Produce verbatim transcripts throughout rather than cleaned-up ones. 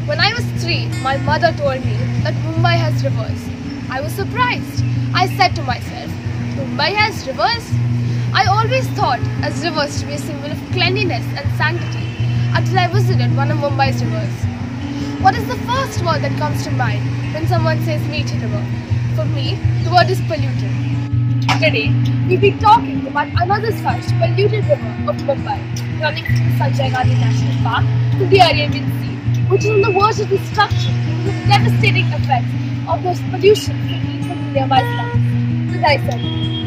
When I was three, my mother told me that Mumbai has rivers. I was surprised. I said to myself, Mumbai has rivers? I always thought as rivers to be a symbol of cleanliness and sanctity until I visited one of Mumbai's rivers. What is the first word that comes to mind when someone says meaty river? For me, the word is polluted. Today, we'll be talking about another such polluted river of Mumbai, running from the Sanjay Gandhi National Park to the Arabian Sea, which is on the verge of destruction due to the devastating effects of those pollution released from the nearby slums. The Daisar.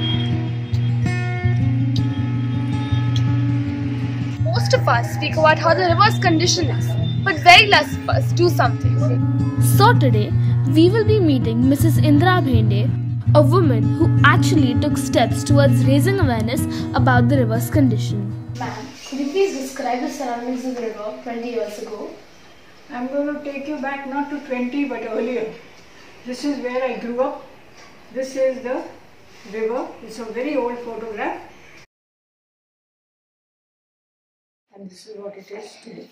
Most of us speak about how the river's condition is, but very less of us do something. So today, we will be meeting Missus Indra Bhende, a woman who actually took steps towards raising awareness about the river's condition. Ma'am, could you please describe the surroundings of the river twenty years ago? I'm going to take you back not to twenty but earlier. This is where I grew up. This is the river. It's a very old photograph. And this is what it is today.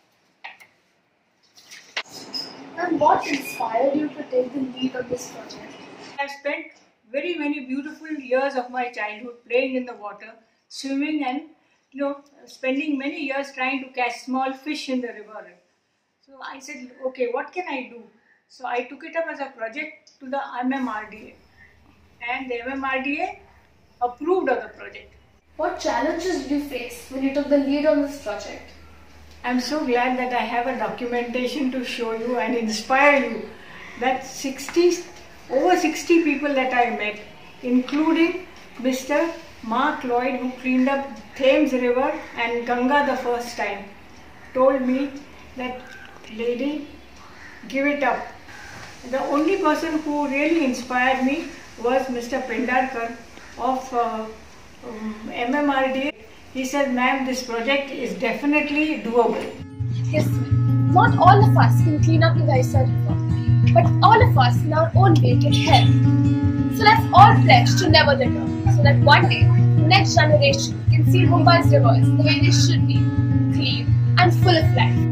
And what inspired you to take the lead on this project? I've spent very many beautiful years of my childhood playing in the water, swimming and you know spending many years trying to catch small fish in the river. So I said, okay, what can I do? So I took it up as a project to the M M R D A, and the M M R D A approved of the project. What challenges did you face when you took the lead on this project? I'm so glad that I have a documentation to show you and inspire you that sixty, over sixty people that I met, including Mister Mark Lloyd, who cleaned up Thames River and Ganga the first time, told me that, lady, give it up. The only person who really inspired me was Mister Pendarkar of uh, um, M M R D A. He said, ma'am, this project is definitely doable. Yes, ma'am. Not all of us can clean up the Daisar River, but all of us in our own way can help. So let's all pledge to never litter, so that one day, the next generation can see Mumbai's rivers the way they should be, clean and full of life.